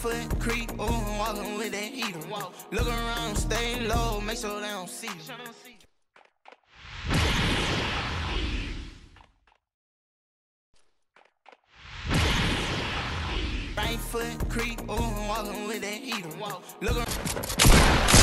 foot creep, ooh, walking with that heater. Look around, stay low, make sure they don't see you. Right foot creep, ooh, walking with that heater. Look around.